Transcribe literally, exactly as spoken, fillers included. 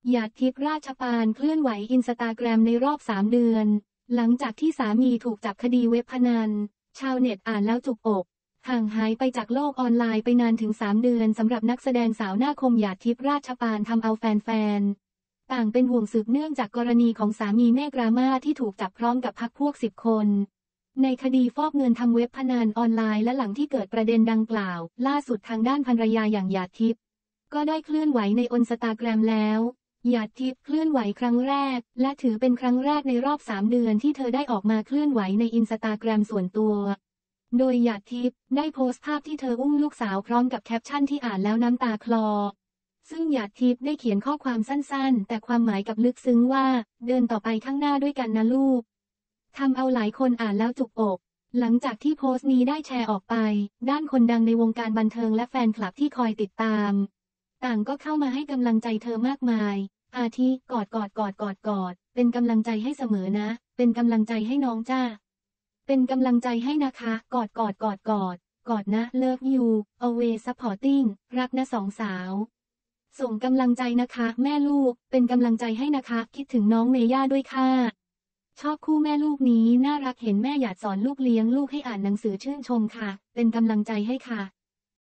หยาดทิพย์ราชปานเคลื่อนไหวอินสตาแกรมในรอบสามเดือนหลังจากที่สามีถูกจับคดีเว็บพนันชาวเน็ตอ่านแล้วจุกอกห่างหายไปจากโลกออนไลน์ไปนานถึงสามเดือนสำหรับนักแสดงสาวหน้าคมหยาดทิพย์ราชปานทำเอาแฟนๆต่างเป็นห่วงสืบเนื่องจากกรณีของสามีเมฆรามาที่ถูกจับพร้อมกับพรรคพวกสิบคนในคดีฟอกเงินทำเว็บพนันออนไลน์และหลังที่เกิดประเด็นดังกล่าวล่าสุดทางด้านภรรยาอย่างหยาดทิพย์ก็ได้เคลื่อนไหวในอินสตาแกรมแล้วหยาดทิพย์เคลื่อนไหวครั้งแรกและถือเป็นครั้งแรกในรอบสามเดือนที่เธอได้ออกมาเคลื่อนไหวในอินสตาแกรมส่วนตัวโดยหยาดทิพย์ได้โพสต์ภาพที่เธออุ้มลูกสาวพร้อมกับแคปชั่นที่อ่านแล้วน้ำตาคลอซึ่งหยาดทิพย์ได้เขียนข้อความสั้นๆแต่ความหมายกับลึกซึ้งว่าเดินต่อไปข้างหน้าด้วยกันนะลูกทำเอาหลายคนอ่านแล้วจุกอกหลังจากที่โพสต์นี้ได้แชร์ออกไปด้านคนดังในวงการบันเทิงและแฟนคลับที่คอยติดตามต่างก็เข้ามาให้กำลังใจเธอมากมายอาทิกอดกอดกอดกอดกอดเป็นกำลังใจให้เสมอนะเป็นกำลังใจให้น้องจ้าเป็นกำลังใจให้นะคะกอดกอดกอดกอดกอดนะ Love you always supporting รักนะสองสาวส่งกำลังใจนะคะแม่ลูกเป็นกำลังใจให้นะคะคิดถึงน้องเมย่าด้วยค่ะชอบคู่แม่ลูกนี้น่ารักเห็นแม่อยากสอนลูกเลี้ยงลูกให้อ่านหนังสือชื่นชมค่ะเป็นกำลังใจให้ค่ะ